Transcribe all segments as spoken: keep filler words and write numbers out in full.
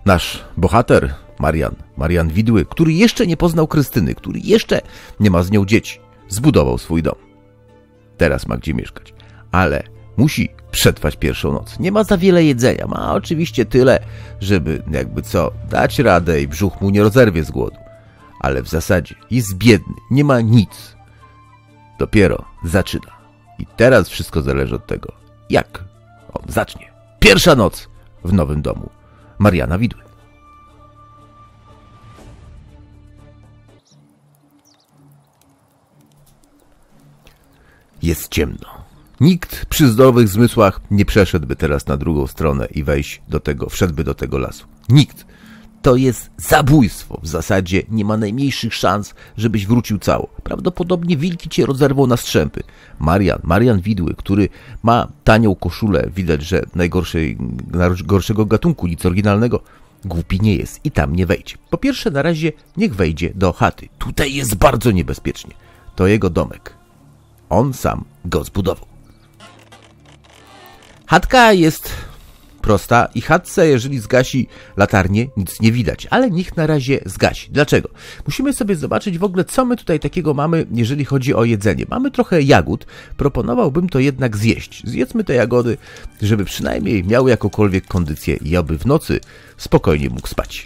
nasz bohater, Marian, Marian Widły, który jeszcze nie poznał Krystyny, który jeszcze nie ma z nią dzieci, zbudował swój dom. Teraz ma gdzie mieszkać, ale musi przetrwać pierwszą noc. Nie ma za wiele jedzenia, ma oczywiście tyle, żeby jakby co, dać radę i brzuch mu nie rozerwie z głodu. Ale w zasadzie jest biedny, nie ma nic. Dopiero zaczyna. I teraz wszystko zależy od tego, jak on zacznie. Pierwsza noc w nowym domu Mariana Widły. Jest ciemno. Nikt przy zdrowych zmysłach nie przeszedłby teraz na drugą stronę i wejść do tego, wszedłby do tego lasu. Nikt. To jest zabójstwo. W zasadzie nie ma najmniejszych szans, żebyś wrócił cało. Prawdopodobnie wilki cię rozerwą na strzępy. Marian, Marian Widły, który ma tanią koszulę, widać, że najgorszej, najgorszego gatunku, nic oryginalnego, głupi nie jest i tam nie wejdzie. Po pierwsze, na razie niech wejdzie do chaty. Tutaj jest bardzo niebezpiecznie. To jego domek. On sam go zbudował. Chatka jest prosta i chatce, jeżeli zgasi latarnię, nic nie widać, ale niech na razie zgasi. Dlaczego? Musimy sobie zobaczyć w ogóle, co my tutaj takiego mamy, jeżeli chodzi o jedzenie. Mamy trochę jagód, proponowałbym to jednak zjeść. Zjedzmy te jagody, żeby przynajmniej miały jakąkolwiek kondycję i aby w nocy spokojnie mógł spać.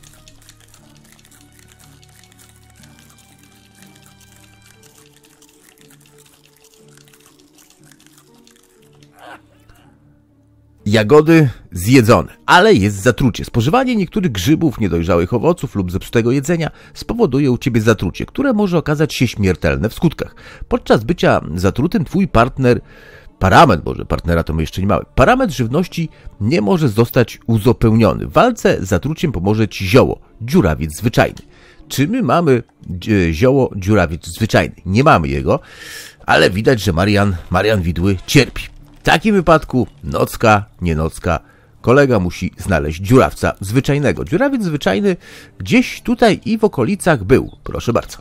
Jagody zjedzone, ale jest zatrucie. Spożywanie niektórych grzybów, niedojrzałych owoców lub zepsutego jedzenia spowoduje u ciebie zatrucie, które może okazać się śmiertelne w skutkach. Podczas bycia zatrutym twój partner, parametr, może partnera to my jeszcze nie mamy, parametr żywności nie może zostać uzupełniony. W walce z zatruciem pomoże ci zioło, dziurawiec zwyczajny. Czy my mamy zioło, dziurawiec zwyczajny? Nie mamy jego, ale widać, że Marian, Marian Widły cierpi. W takim wypadku nocka, nie nocka, kolega musi znaleźć dziurawca zwyczajnego. Dziurawiec zwyczajny gdzieś tutaj i w okolicach był. Proszę bardzo.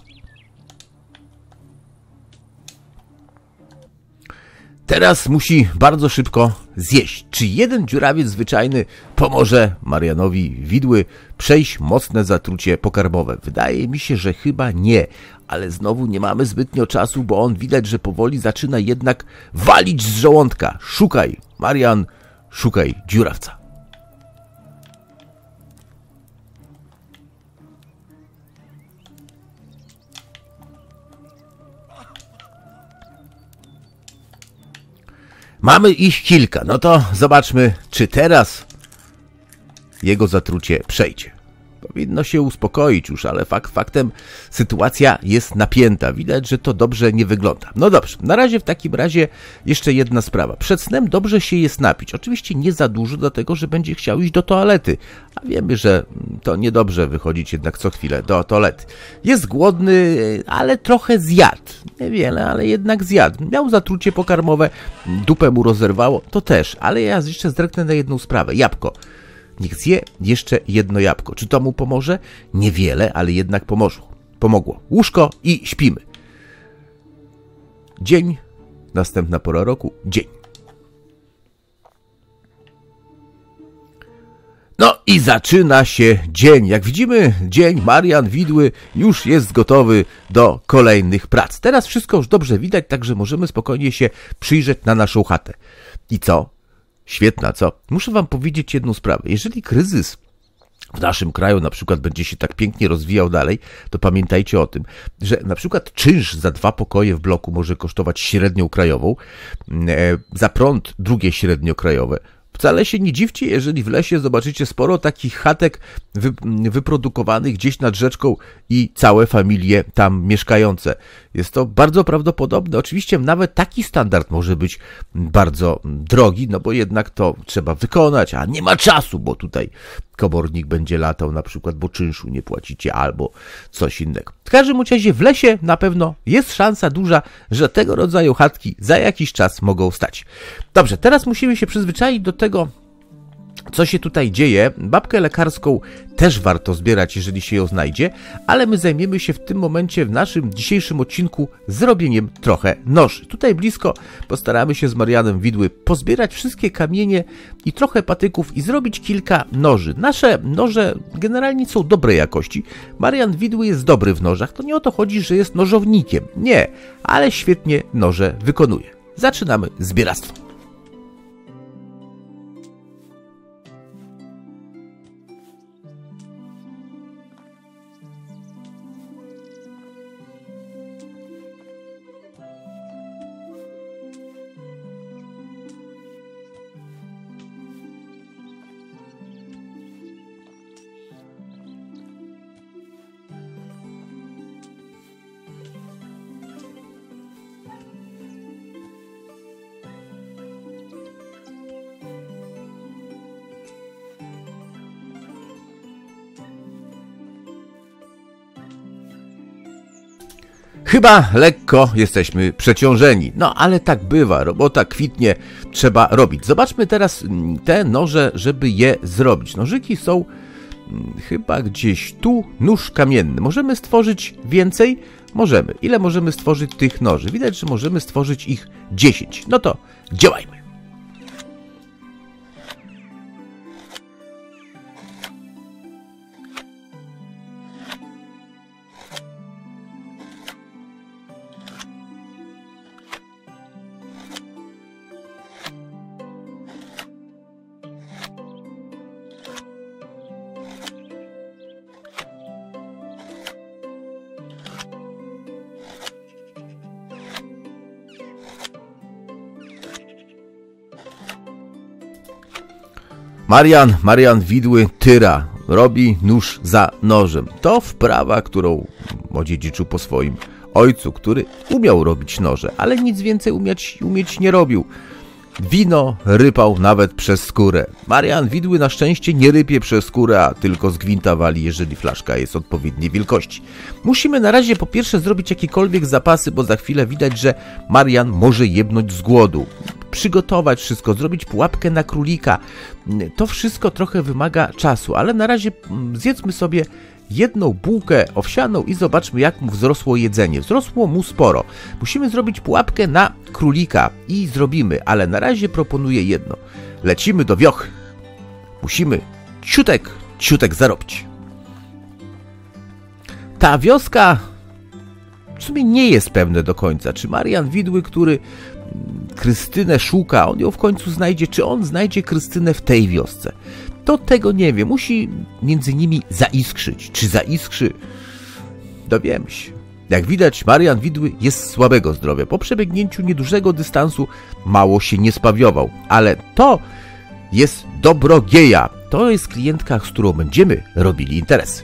Teraz musi bardzo szybko zjeść. Czy jeden dziurawiec zwyczajny pomoże Marianowi Widły przejść mocne zatrucie pokarmowe? Wydaje mi się, że chyba nie. Ale znowu nie mamy zbytnio czasu, bo on widać, że powoli zaczyna jednak walić z żołądka. Szukaj, Marian, szukaj dziurawca. Mamy ich kilka. No to zobaczmy, czy teraz jego zatrucie przejdzie. Powinno się uspokoić już, ale fakt faktem sytuacja jest napięta. Widać, że to dobrze nie wygląda. No dobrze, na razie w takim razie jeszcze jedna sprawa. Przed snem dobrze się jest napić. Oczywiście nie za dużo, dlatego że będzie chciał iść do toalety. A wiemy, że to niedobrze wychodzić jednak co chwilę do toalety. Jest głodny, ale trochę zjadł. Niewiele, ale jednak zjadł. Miał zatrucie pokarmowe, dupę mu rozerwało, to też. Ale ja jeszcze zerknę na jedną sprawę. Jabłko. Niech zje jeszcze jedno jabłko. Czy to mu pomoże? Niewiele, ale jednak pomogło. Pomogło. Łóżko i śpimy. Dzień, następna pora roku, dzień. No i zaczyna się dzień. Jak widzimy, dzień Marian Widły już jest gotowy do kolejnych prac. Teraz wszystko już dobrze widać, także możemy spokojnie się przyjrzeć na naszą chatę. I co? Świetna, co? Muszę wam powiedzieć jedną sprawę. Jeżeli kryzys w naszym kraju na przykład będzie się tak pięknie rozwijał dalej, to pamiętajcie o tym, że na przykład czynsz za dwa pokoje w bloku może kosztować średnią krajową, za prąd drugie średniokrajowe. Wcale się nie dziwcie, jeżeli w lesie zobaczycie sporo takich chatek wy, wyprodukowanych gdzieś nad rzeczką i całe familie tam mieszkające. Jest to bardzo prawdopodobne. Oczywiście nawet taki standard może być bardzo drogi, no bo jednak to trzeba wykonać, a nie ma czasu, bo tutaj komornik będzie latał na przykład, bo czynszu nie płacicie albo coś innego. W każdym razie w lesie na pewno jest szansa duża, że tego rodzaju chatki za jakiś czas mogą stać. Dobrze, teraz musimy się przyzwyczaić do tego, Co się tutaj dzieje? Babkę lekarską też warto zbierać, jeżeli się ją znajdzie, ale my zajmiemy się w tym momencie, w naszym dzisiejszym odcinku, zrobieniem trochę noży. Tutaj blisko postaramy się z Marianem Widły pozbierać wszystkie kamienie i trochę patyków i zrobić kilka noży. Nasze noże generalnie są dobrej jakości. Marian Widły jest dobry w nożach. To nie o to chodzi, że jest nożownikiem. Nie, ale świetnie noże wykonuje. Zaczynamy zbieractwo. Chyba lekko jesteśmy przeciążeni, no ale tak bywa, robota kwitnie, trzeba robić. Zobaczmy teraz te noże, żeby je zrobić. Nożyki są chyba gdzieś tu, nóż kamienny. Możemy stworzyć więcej? Możemy. Ile możemy stworzyć tych noży? Widać, że możemy stworzyć ich dziesięć. No to działajmy. Marian, Marian Widły tyra, robi nóż za nożem. To wprawa, którą odziedziczył po swoim ojcu, który umiał robić noże, ale nic więcej umieć, umieć nie robił. Wino rypał nawet przez skórę. Marian Widły na szczęście nie rypie przez skórę, a tylko z gwinta wali, jeżeli flaszka jest odpowiedniej wielkości. Musimy na razie po pierwsze zrobić jakiekolwiek zapasy, bo za chwilę widać, że Marian może jebnąć z głodu. Przygotować wszystko, zrobić pułapkę na królika. To wszystko trochę wymaga czasu, ale na razie zjedzmy sobie jedną bułkę owsianą i zobaczmy, jak mu wzrosło jedzenie. Wzrosło mu sporo. Musimy zrobić pułapkę na królika i zrobimy, ale na razie proponuję jedno. Lecimy do wiochy. Musimy ciutek, ciutek zarobić. Ta wioska w sumie nie jest pewne do końca, czy Marian Widły, który Krystynę szuka, on ją w końcu znajdzie, czy on znajdzie Krystynę w tej wiosce. To tego nie wie. Musi między nimi zaiskrzyć. Czy zaiskrzy? Dowiemy się. Jak widać, Marian Widły jest słabego zdrowia. Po przebiegnięciu niedużego dystansu mało się nie spawiował. Ale to jest Dobrogieja. To jest klientka, z którą będziemy robili interesy.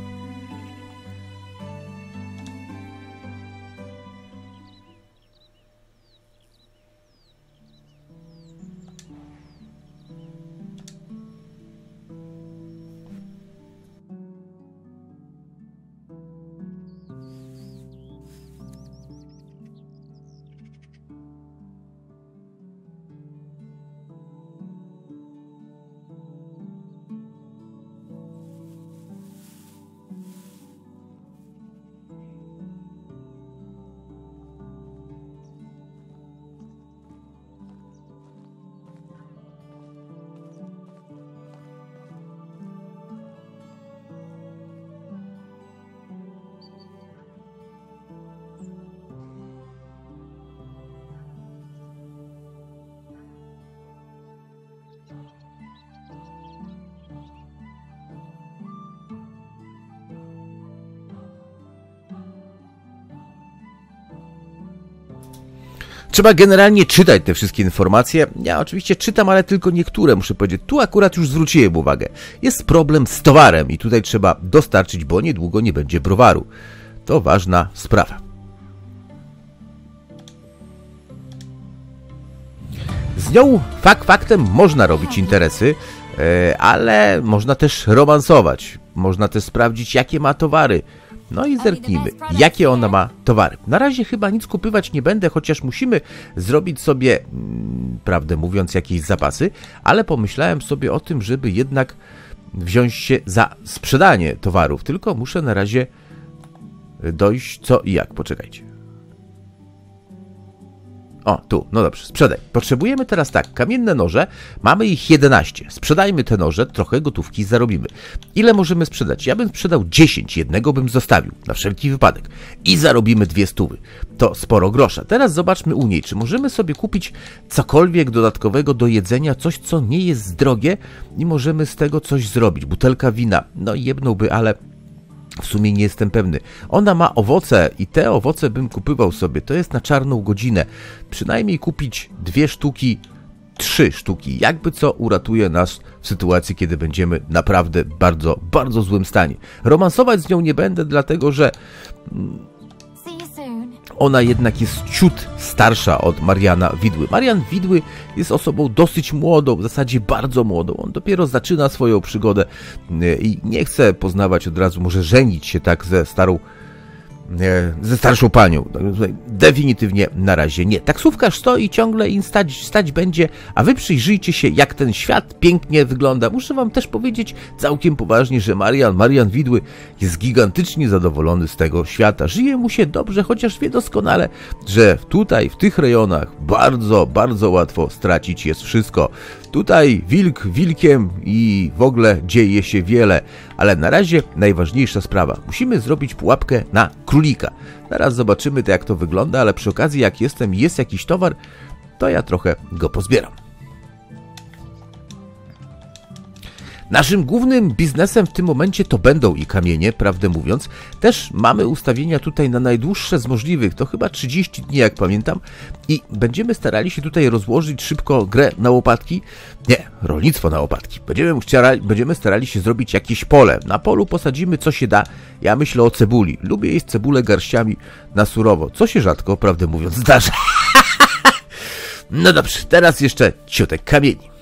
Trzeba generalnie czytać te wszystkie informacje. Ja oczywiście czytam, ale tylko niektóre, muszę powiedzieć. Tu akurat już zwróciłem uwagę. Jest problem z towarem i tutaj trzeba dostarczyć, bo niedługo nie będzie browaru. To ważna sprawa. Z nią fakt faktem można robić interesy, ale można też romansować. Można też sprawdzić, jakie ma towary, No i zerknijmy, jakie ona ma towary. Na razie chyba nic kupywać nie będę, chociaż musimy zrobić sobie, prawdę mówiąc, jakieś zapasy, ale pomyślałem sobie o tym, żeby jednak wziąć się za sprzedanie towarów. Tylko muszę na razie dojść co i jak. Poczekajcie. O, tu, no dobrze, sprzedaj. Potrzebujemy teraz tak, kamienne noże, mamy ich jedenaście. Sprzedajmy te noże, trochę gotówki zarobimy. Ile możemy sprzedać? Ja bym sprzedał dziesięć, jednego bym zostawił, na wszelki wypadek. I zarobimy dwie stówy. To sporo grosza. Teraz zobaczmy u niej, czy możemy sobie kupić cokolwiek dodatkowego do jedzenia, coś co nie jest drogie i możemy z tego coś zrobić. Butelka wina, no jebnąłby, ale... w sumie nie jestem pewny. Ona ma owoce i te owoce bym kupywał sobie. To jest na czarną godzinę. Przynajmniej kupić dwie sztuki, trzy sztuki. Jakby co uratuje nas w sytuacji, kiedy będziemy naprawdę bardzo, bardzo złym stanie. Romansować z nią nie będę, dlatego że ona jednak jest ciut starsza od Mariana Widły. Marian Widły jest osobą dosyć młodą, w zasadzie bardzo młodą. On dopiero zaczyna swoją przygodę i nie chce poznawać od razu, może żenić się tak ze starą, ze starszą panią. Definitywnie na razie nie. Taksówkarz stoi ciągle i stać, stać będzie, a wy przyjrzyjcie się, jak ten świat pięknie wygląda. Muszę wam też powiedzieć całkiem poważnie, że Marian, Marian Widły jest gigantycznie zadowolony z tego świata. Żyje mu się dobrze, chociaż wie doskonale, że tutaj, w tych rejonach bardzo, bardzo łatwo stracić jest wszystko. Tutaj wilk wilkiem i w ogóle dzieje się wiele, ale na razie najważniejsza sprawa. Musimy zrobić pułapkę na królika. Zaraz zobaczymy to, jak to wygląda, ale przy okazji, jak jestem i jest jakiś towar, to ja trochę go pozbieram. Naszym głównym biznesem w tym momencie to będą i kamienie, prawdę mówiąc. Też mamy ustawienia tutaj na najdłuższe z możliwych, to chyba trzydzieści dni, jak pamiętam. I będziemy starali się tutaj rozłożyć szybko grę na łopatki. Nie, rolnictwo na łopatki. Będziemy, chciarali, będziemy starali się zrobić jakieś pole. Na polu posadzimy co się da. Ja myślę o cebuli. Lubię jeść cebulę garściami na surowo, co się rzadko, prawdę mówiąc, zdarza. No dobrze, teraz jeszcze ciotek kamieni.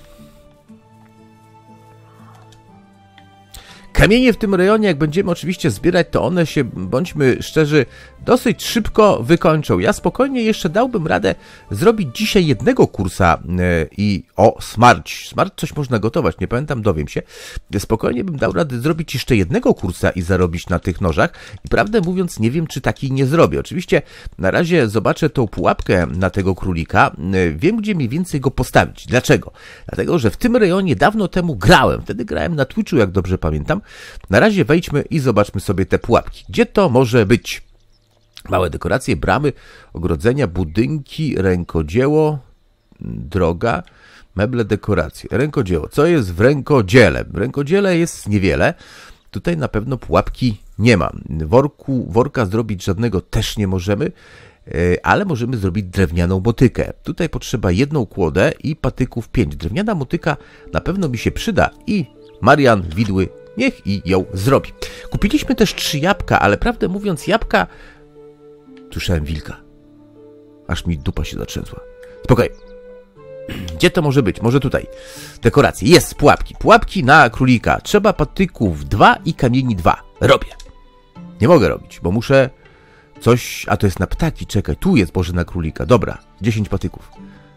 Kamienie w tym rejonie, jak będziemy oczywiście zbierać, to one się, bądźmy szczerzy, dosyć szybko wykończą. Ja spokojnie jeszcze dałbym radę zrobić dzisiaj jednego kursa yy, i o, smarć. Smarć coś można gotować, nie pamiętam, dowiem się. Spokojnie bym dał radę zrobić jeszcze jednego kursa i zarobić na tych nożach. I prawdę mówiąc, nie wiem, czy taki nie zrobię. Oczywiście na razie zobaczę tą pułapkę na tego królika. Yy, wiem, gdzie mniej więcej go postawić. Dlaczego? Dlatego, że w tym rejonie dawno temu grałem. Wtedy grałem na Twitchu, jak dobrze pamiętam. Na razie wejdźmy i zobaczmy sobie te pułapki. Gdzie to może być? Małe dekoracje, bramy, ogrodzenia, budynki, rękodzieło, droga, meble, dekoracje. Rękodzieło. Co jest w rękodziele? W rękodziele jest niewiele. Tutaj na pewno pułapki nie ma. Worku, worka zrobić żadnego też nie możemy, ale możemy zrobić drewnianą motykę. Tutaj potrzeba jedną kłodę i patyków pięć. Drewniana motyka na pewno mi się przyda i Marian Widły niech i ją zrobi. Kupiliśmy też trzy jabłka, ale prawdę mówiąc jabłka... Słyszałem wilka. Aż mi dupa się zatrzęsła. Spokojnie. Gdzie to może być? Może tutaj. Dekoracje. Jest, pułapki. Pułapki na królika. Trzeba patyków dwa i kamieni dwa. Robię. Nie mogę robić, bo muszę coś... A to jest na ptaki. Czekaj, tu jest Boże na królika. Dobra, dziesięć patyków.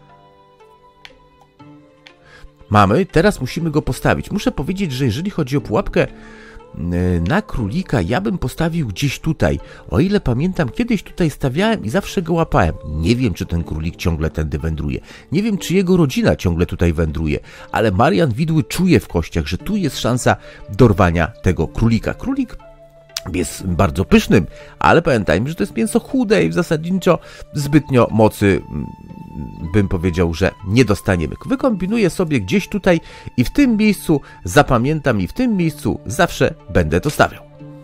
Mamy, teraz musimy go postawić. Muszę powiedzieć, że jeżeli chodzi o pułapkę na królika, ja bym postawił gdzieś tutaj. O ile pamiętam, kiedyś tutaj stawiałem i zawsze go łapałem. Nie wiem, czy ten królik ciągle tędy wędruje. Nie wiem, czy jego rodzina ciągle tutaj wędruje. Ale Marian Widły czuje w kościach, że tu jest szansa dorwania tego królika. Królik jest bardzo pysznym, ale pamiętajmy, że to jest mięso chude i zasadniczo zbytnio mocy, bym powiedział, że nie dostaniemy. Wykombinuję sobie gdzieś tutaj i w tym miejscu zapamiętam i w tym miejscu zawsze będę to stawiał.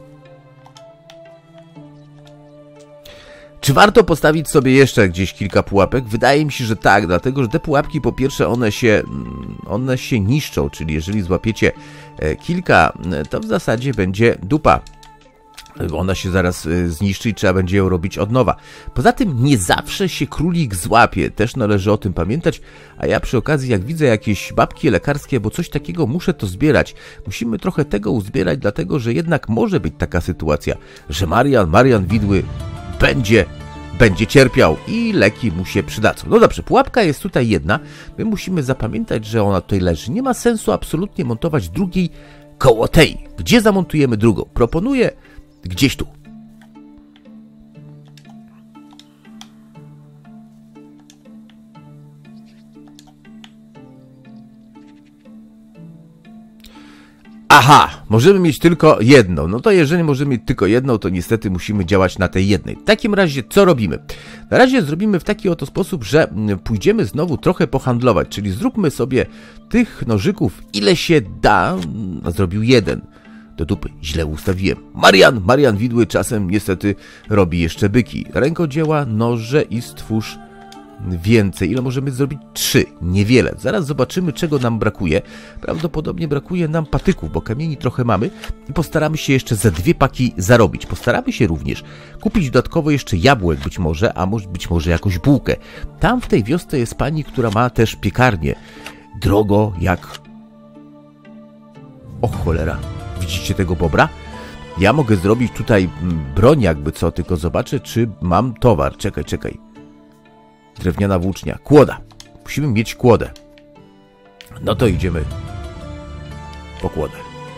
Czy warto postawić sobie jeszcze gdzieś kilka pułapek? Wydaje mi się, że tak, dlatego że te pułapki, po pierwsze, one się, one się niszczą, czyli jeżeli złapiecie kilka, to w zasadzie będzie dupa. Ona się zaraz zniszczy i trzeba będzie ją robić od nowa. Poza tym nie zawsze się królik złapie, też należy o tym pamiętać, a ja przy okazji jak widzę jakieś babki lekarskie albo coś takiego, muszę to zbierać. Musimy trochę tego uzbierać, dlatego że jednak może być taka sytuacja, że Marian, Marian Widły będzie, będzie cierpiał i leki mu się przydadzą. No dobrze, pułapka jest tutaj jedna, my musimy zapamiętać, że ona tutaj leży. Nie ma sensu absolutnie montować drugiej koło tej. Gdzie zamontujemy drugą? Proponuję gdzieś tu. Aha, możemy mieć tylko jedną. No to jeżeli możemy mieć tylko jedną, to niestety musimy działać na tej jednej. W takim razie co robimy? Na razie zrobimy w taki oto sposób, że pójdziemy znowu trochę pohandlować, czyli zróbmy sobie tych nożyków ile się da. A zrobił jeden. Do dupy, źle ustawiłem. Marian, Marian Widły czasem niestety robi jeszcze byki. Rękodzieła, noże i stwórz więcej. Ile możemy zrobić? Trzy. Niewiele. Zaraz zobaczymy, czego nam brakuje. Prawdopodobnie brakuje nam patyków, bo kamieni trochę mamy i postaramy się jeszcze ze dwie paki zarobić. Postaramy się również kupić dodatkowo jeszcze jabłek być może, a może być może jakąś bułkę. Tam w tej wiosce jest pani, która ma też piekarnię. Drogo jak... O cholera. Widzicie tego bobra? Ja mogę zrobić tutaj broń jakby co, tylko zobaczę, czy mam towar. Czekaj, czekaj. Drewniana włócznia. Kłoda. Musimy mieć kłodę. No to idziemy po kłodę.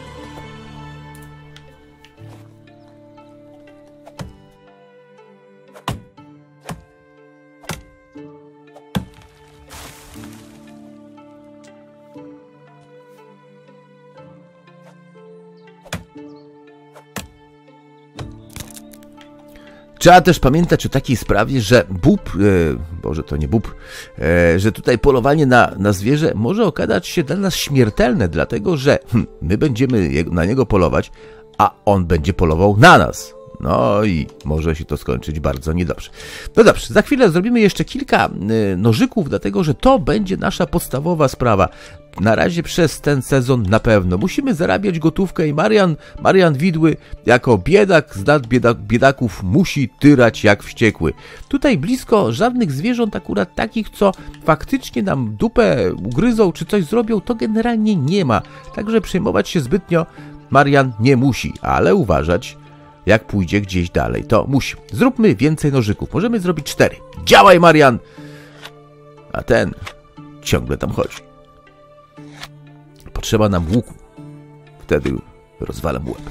Trzeba też pamiętać o takiej sprawie, że bób, e, boże to nie bób, e, że tutaj polowanie na, na zwierzę może okazać się dla nas śmiertelne, dlatego że hm, my będziemy na niego polować, a on będzie polował na nas. No i może się to skończyć bardzo niedobrze. No dobrze, za chwilę zrobimy jeszcze kilka y, nożyków, dlatego że to będzie nasza podstawowa sprawa. Na razie przez ten sezon na pewno. Musimy zarabiać gotówkę i Marian, Marian Widły jako biedak z nad biedak, biedaków musi tyrać jak wściekły. Tutaj blisko żadnych zwierząt akurat takich, co faktycznie nam dupę ugryzą czy coś zrobią, to generalnie nie ma. Także przejmować się zbytnio Marian nie musi, ale uważać, jak pójdzie gdzieś dalej, to musi. Zróbmy więcej nożyków. Możemy zrobić cztery. Działaj, Marian! A ten ciągle tam chodzi. Potrzeba nam łuku. Wtedy rozwalam łeb.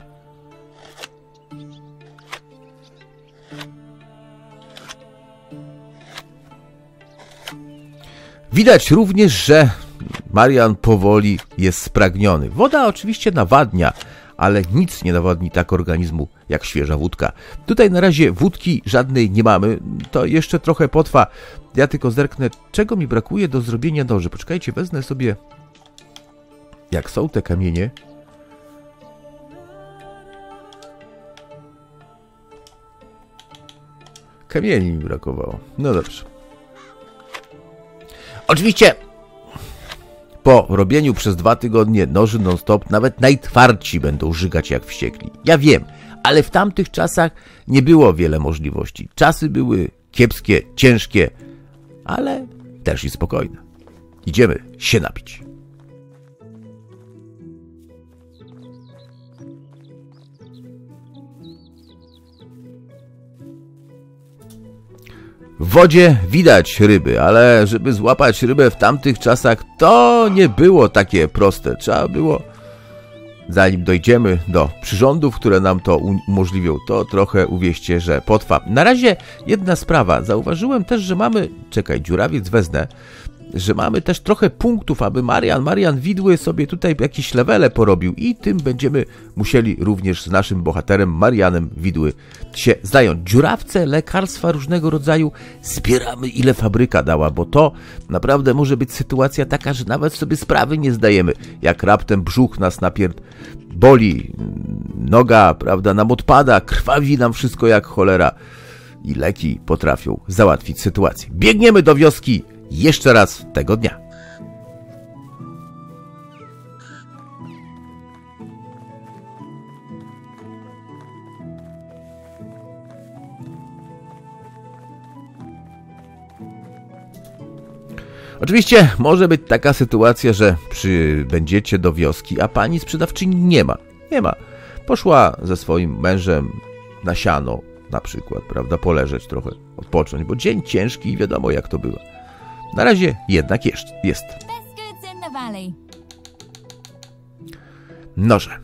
Widać również, że Marian powoli jest spragniony. Woda oczywiście nawadnia, ale nic nie nawodni tak organizmu jak świeża wódka. Tutaj na razie wódki żadnej nie mamy, to jeszcze trochę potrwa. Ja tylko zerknę, czego mi brakuje do zrobienia noży. Poczekajcie, wezmę sobie, jak są te kamienie. Kamieni mi brakowało. No dobrze. Oczywiście po robieniu przez dwa tygodnie noży non-stop nawet najtwardsi będą żygać jak wściekli. Ja wiem, ale w tamtych czasach nie było wiele możliwości. Czasy były kiepskie, ciężkie, ale też i spokojne. Idziemy się napić. W wodzie widać ryby, ale żeby złapać rybę w tamtych czasach, to nie było takie proste. Trzeba było, zanim dojdziemy do przyrządów, które nam to umożliwią, to trochę uwierzcie, że potrwa. Na razie jedna sprawa. Zauważyłem też, że mamy, czekaj, dziurawiec wezmę, że mamy też trochę punktów, aby Marian, Marian Widły sobie tutaj jakieś levele porobił i tym będziemy musieli również z naszym bohaterem Marianem Widły się zająć. Dziurawce, lekarstwa różnego rodzaju zbieramy ile fabryka dała, bo to naprawdę może być sytuacja taka, że nawet sobie sprawy nie zdajemy, jak raptem brzuch nas napierd... boli, noga, prawda, nam odpada, krwawi nam wszystko jak cholera i leki potrafią załatwić sytuację. Biegniemy do wioski jeszcze raz tego dnia. Oczywiście może być taka sytuacja, że przybędziecie do wioski, a pani sprzedawczyni nie ma. Nie ma. Poszła ze swoim mężem na siano na przykład, prawda, poleżeć trochę, odpocząć, bo dzień ciężki i wiadomo jak to bywa. Na razie jednak jest. jest. Noże.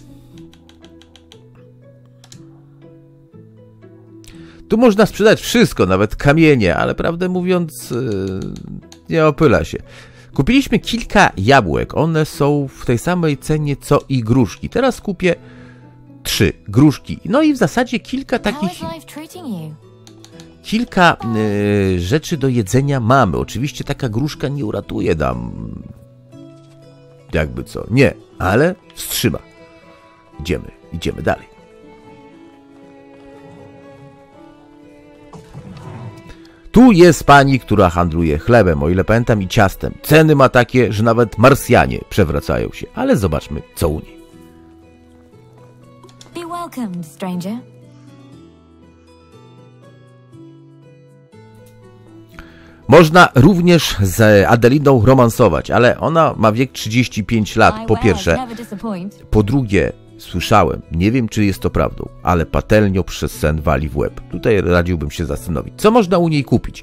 Tu można sprzedać wszystko, nawet kamienie, ale prawdę mówiąc yy, nie opyla się. Kupiliśmy kilka jabłek, one są w tej samej cenie co i gruszki. Teraz kupię trzy gruszki. No i w zasadzie kilka takich... Kilka yy, rzeczy do jedzenia mamy. Oczywiście taka gruszka nie uratuje nam... Jakby co. Nie, ale wstrzyma. Idziemy, idziemy dalej. Tu jest pani, która handluje chlebem, o ile pamiętam, i ciastem. Ceny ma takie, że nawet Marsjanie przewracają się. Ale zobaczmy, co u niej. Be welcomed, stranger. Można również z Adeliną romansować, ale ona ma wiek trzydzieści pięć lat, po pierwsze. Po drugie, słyszałem, nie wiem czy jest to prawdą, ale patelnią przez sen wali w łeb. Tutaj radziłbym się zastanowić. Co można u niej kupić?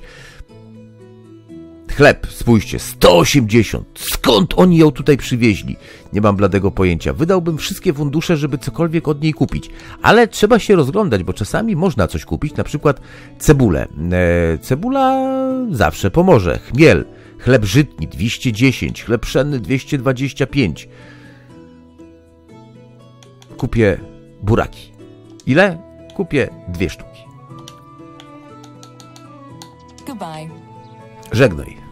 Chleb, spójrzcie, sto osiemdziesiąt. Skąd oni ją tutaj przywieźli? Nie mam bladego pojęcia. Wydałbym wszystkie fundusze, żeby cokolwiek od niej kupić. Ale trzeba się rozglądać, bo czasami można coś kupić, na przykład cebulę. E, cebula zawsze pomoże. Chmiel, chleb żytni dwieście dziesięć, chleb pszenny dwieście dwadzieścia pięć. Kupię buraki. Ile? Kupię dwie sztuki. Goodbye. Żegnaj.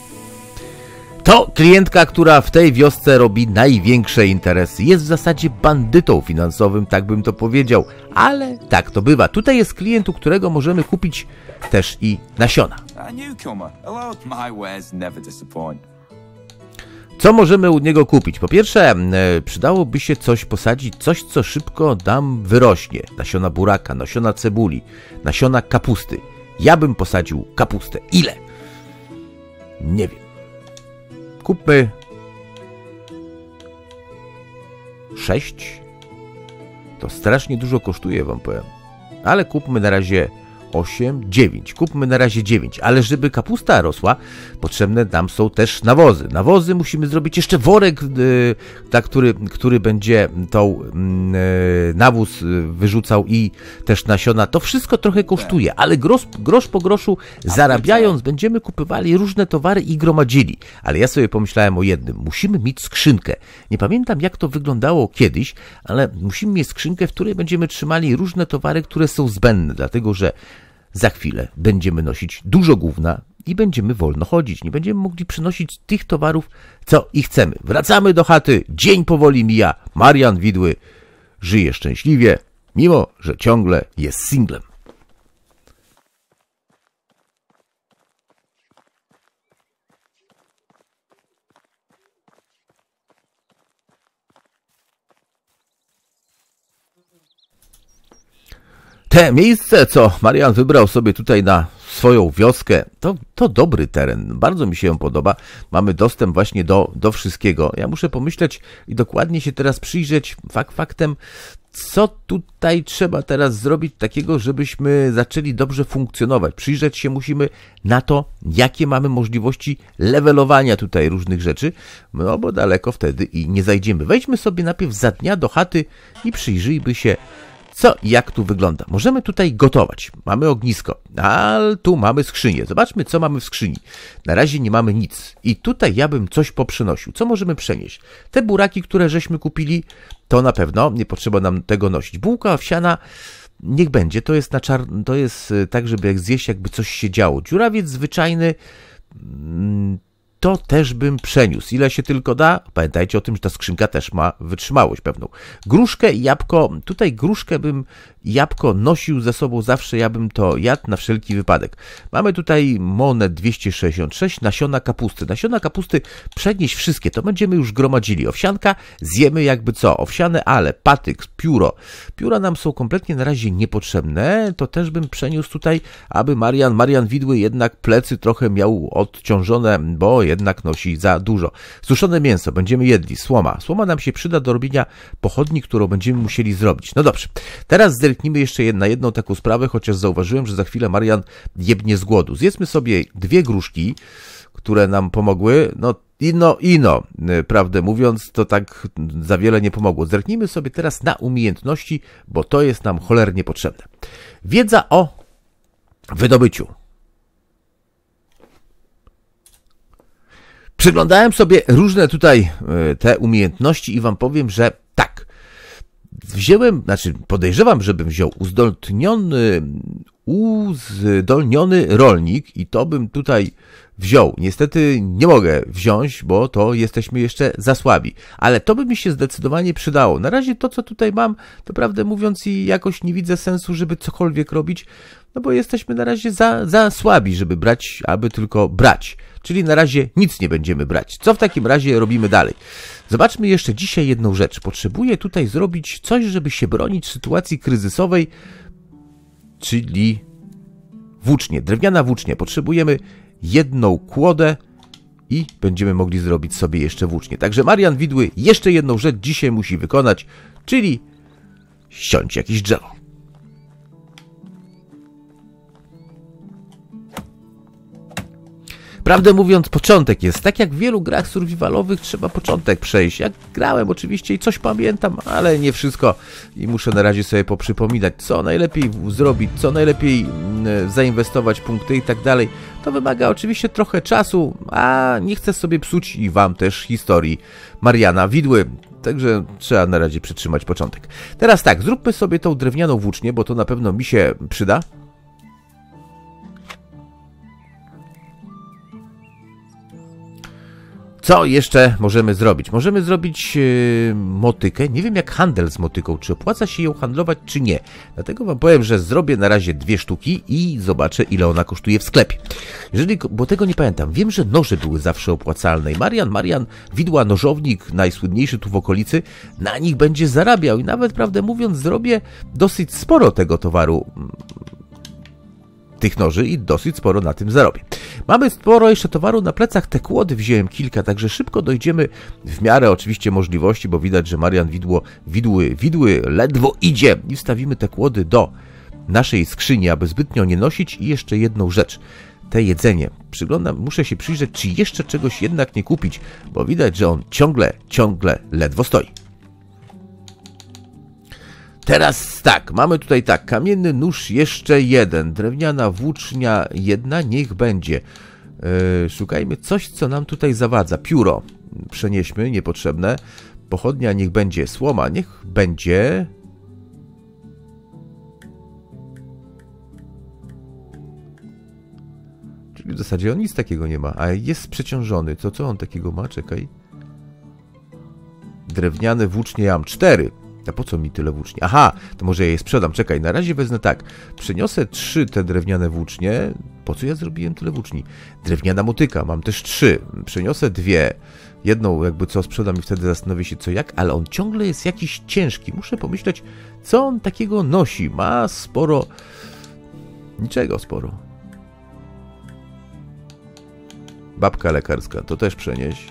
To klientka, która w tej wiosce robi największe interesy. Jest w zasadzie bandytą finansowym, tak bym to powiedział. Ale tak to bywa. Tutaj jest klient, u którego możemy kupić też i nasiona. Co możemy u niego kupić? Po pierwsze, przydałoby się coś posadzić, coś co szybko nam wyrośnie. Nasiona buraka, nasiona cebuli, nasiona kapusty. Ja bym posadził kapustę. Ile? Nie wiem. Kupmy sześć. To strasznie dużo kosztuje, wam powiem. Ale kupmy na razie osiem, dziewięć. Kupmy na razie dziewięć. Ale żeby kapusta rosła, potrzebne nam są też nawozy. Nawozy musimy zrobić jeszcze worek, yy, ta, który, który będzie tą yy, nawóz wyrzucał i też nasiona. To wszystko trochę kosztuje, ale grosz, grosz po groszu zarabiając będziemy kupywali różne towary i gromadzili. Ale ja sobie pomyślałem o jednym. Musimy mieć skrzynkę. Nie pamiętam jak to wyglądało kiedyś, ale musimy mieć skrzynkę, w której będziemy trzymali różne towary, które są zbędne, dlatego że za chwilę będziemy nosić dużo gówna i będziemy wolno chodzić. Nie będziemy mogli przynosić tych towarów, co i chcemy. Wracamy do chaty. Dzień powoli mija. Marian Widły żyje szczęśliwie, mimo że ciągle jest singlem. Te miejsce, co Marian wybrał sobie tutaj na swoją wioskę, to, to dobry teren. Bardzo mi się podoba. Mamy dostęp właśnie do, do wszystkiego. Ja muszę pomyśleć i dokładnie się teraz przyjrzeć fakt faktem, co tutaj trzeba teraz zrobić takiego, żebyśmy zaczęli dobrze funkcjonować. Przyjrzeć się musimy na to, jakie mamy możliwości levelowania tutaj różnych rzeczy, no bo daleko wtedy i nie zajdziemy. Wejdźmy sobie najpierw za dnia do chaty i przyjrzyjmy się, co i jak tu wygląda. Możemy tutaj gotować. Mamy ognisko, a tu mamy skrzynię. Zobaczmy, co mamy w skrzyni. Na razie nie mamy nic. I tutaj ja bym coś poprzenosił. Co możemy przenieść? Te buraki, które żeśmy kupili, to na pewno nie potrzeba nam tego nosić. Bułka owsiana, niech będzie. To jest na czar... to jest tak, żeby jak zjeść, jakby coś się działo. Dziurawiec zwyczajny, to też bym przeniósł. Ile się tylko da. Pamiętajcie o tym, że ta skrzynka też ma wytrzymałość pewną. Gruszkę i jabłko. Tutaj gruszkę bym jabłko nosił ze sobą zawsze. Ja bym to jadł na wszelki wypadek. Mamy tutaj monet dwieście sześćdziesiąt sześć. Nasiona kapusty. Nasiona kapusty przenieść wszystkie. To będziemy już gromadzili. Owsianka zjemy jakby co. Owsiane, ale patyk, pióro. Pióra nam są kompletnie na razie niepotrzebne. To też bym przeniósł tutaj, aby Marian, Marian Widły jednak plecy trochę miał odciążone, bo jednak nosi za dużo. Suszone mięso będziemy jedli, słoma. Słoma nam się przyda do robienia pochodni, którą będziemy musieli zrobić. No dobrze, teraz zerknijmy jeszcze na jedną taką sprawę, chociaż zauważyłem, że za chwilę Marian jebnie z głodu. Zjedzmy sobie dwie gruszki, które nam pomogły. No ino, ino, prawdę mówiąc, to tak za wiele nie pomogło. Zerknijmy sobie teraz na umiejętności, bo to jest nam cholernie potrzebne. Wiedza o wydobyciu. Przyglądałem sobie różne tutaj te umiejętności i wam powiem, że tak, wziąłem, znaczy podejrzewam, żebym wziął uzdolniony, uzdolniony rolnik i to bym tutaj wziął. Niestety nie mogę wziąć, bo to jesteśmy jeszcze za słabi, ale to by mi się zdecydowanie przydało. Na razie to, co tutaj mam, to prawdę mówiąc i jakoś nie widzę sensu, żeby cokolwiek robić, no bo jesteśmy na razie za, za słabi, żeby brać, aby tylko brać. Czyli na razie nic nie będziemy brać. Co w takim razie robimy dalej? Zobaczmy jeszcze dzisiaj jedną rzecz. Potrzebuję tutaj zrobić coś, żeby się bronić w sytuacji kryzysowej, czyli włócznie, drewniana włócznie. Potrzebujemy jedną kłodę i będziemy mogli zrobić sobie jeszcze włócznie. Także Marian Widły jeszcze jedną rzecz dzisiaj musi wykonać, czyli ściąć jakieś drzewo. Prawdę mówiąc, początek jest. Tak jak w wielu grach survivalowych trzeba początek przejść. Jak grałem oczywiście i coś pamiętam, ale nie wszystko. I muszę na razie sobie poprzypominać, co najlepiej zrobić, co najlepiej zainwestować punkty i tak dalej. To wymaga oczywiście trochę czasu, a nie chcę sobie psuć i wam też historii Mariana Widły. Także trzeba na razie przytrzymać początek. Teraz tak, zróbmy sobie tą drewnianą włócznię, bo to na pewno mi się przyda. Co jeszcze możemy zrobić? Możemy zrobić yy, motykę. Nie wiem jak handel z motyką, czy opłaca się ją handlować, czy nie. Dlatego wam powiem, że zrobię na razie dwie sztuki i zobaczę, ile ona kosztuje w sklepie. Jeżeli, bo tego nie pamiętam. Wiem, że noże były zawsze opłacalne i Marian, Marian Widła, nożownik, najsłynniejszy tu w okolicy, na nich będzie zarabiał i nawet, prawdę mówiąc, zrobię dosyć sporo tego towaru, tych noży i dosyć sporo na tym zarobię. Mamy sporo jeszcze towaru na plecach, te kłody wziąłem kilka, także szybko dojdziemy w miarę oczywiście możliwości, bo widać, że Marian Widło, Widły, Widły ledwo idzie i wstawimy te kłody do naszej skrzyni, aby zbytnio nie nosić i jeszcze jedną rzecz. Te jedzenie. Przyglądam, muszę się przyjrzeć, czy jeszcze czegoś jednak nie kupić, bo widać, że on ciągle, ciągle ledwo stoi. Teraz tak, mamy tutaj tak, kamienny nóż jeszcze jeden, drewniana włócznia jedna, niech będzie. Yy, szukajmy coś, co nam tutaj zawadza. Pióro przenieśmy, niepotrzebne. Pochodnia niech będzie, słoma niech będzie. Czyli w zasadzie on nic takiego nie ma, a jest przeciążony. To co on takiego ma? Czekaj. Drewniane włócznie ja mam cztery. A po co mi tyle włóczni? Aha, to może ja je sprzedam. Czekaj, na razie wezmę tak. Przeniosę trzy te drewniane włócznie. Po co ja zrobiłem tyle włóczni? Drewniana motyka, mam też trzy. Przeniosę dwie. Jedną jakby co sprzedam i wtedy zastanowię się co jak, ale on ciągle jest jakiś ciężki. Muszę pomyśleć, co on takiego nosi. Ma sporo... Niczego sporo. Babka lekarska, to też przenieś.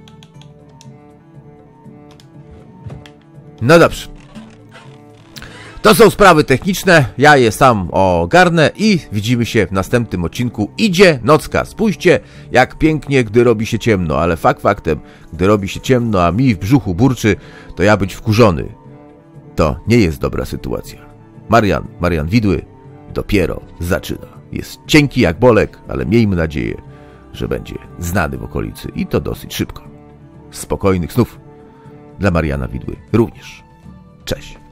No dobrze. To są sprawy techniczne, ja je sam ogarnę i widzimy się w następnym odcinku. Idzie nocka, spójrzcie jak pięknie, gdy robi się ciemno, ale fakt faktem, gdy robi się ciemno, a mi w brzuchu burczy, to ja być wkurzony. To nie jest dobra sytuacja. Marian, Marian Widły dopiero zaczyna. Jest cienki jak bolek, ale miejmy nadzieję, że będzie znany w okolicy i to dosyć szybko. Spokojnych snów. Dla Mariana Widły również. Cześć.